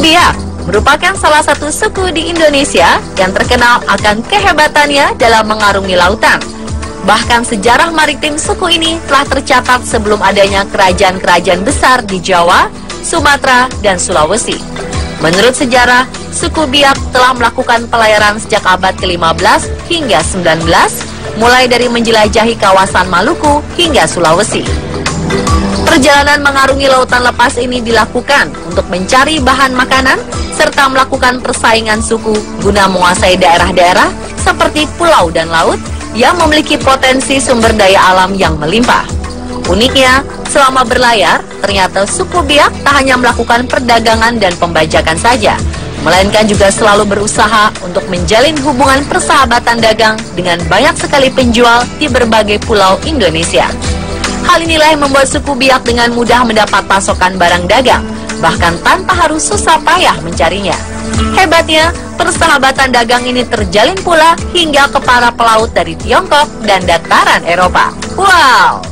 Biak merupakan salah satu suku di Indonesia yang terkenal akan kehebatannya dalam mengarungi lautan. Bahkan sejarah maritim suku ini telah tercatat sebelum adanya kerajaan-kerajaan besar di Jawa, Sumatera, dan Sulawesi. Menurut sejarah, suku Biak telah melakukan pelayaran sejak abad ke-15 hingga 19, mulai dari menjelajahi kawasan Maluku hingga Sulawesi. Perjalanan mengarungi lautan lepas ini dilakukan untuk mencari bahan makanan serta melakukan persaingan suku guna menguasai daerah-daerah seperti pulau dan laut yang memiliki potensi sumber daya alam yang melimpah. Uniknya, selama berlayar, ternyata suku Biak tak hanya melakukan perdagangan dan pembajakan saja, melainkan juga selalu berusaha untuk menjalin hubungan persahabatan dagang dengan banyak sekali penjual di berbagai pulau Indonesia. Hal inilah yang membuat suku Biak dengan mudah mendapat pasokan barang dagang, bahkan tanpa harus susah payah mencarinya. Hebatnya, persahabatan dagang ini terjalin pula hingga ke para pelaut dari Tiongkok dan dataran Eropa. Wow!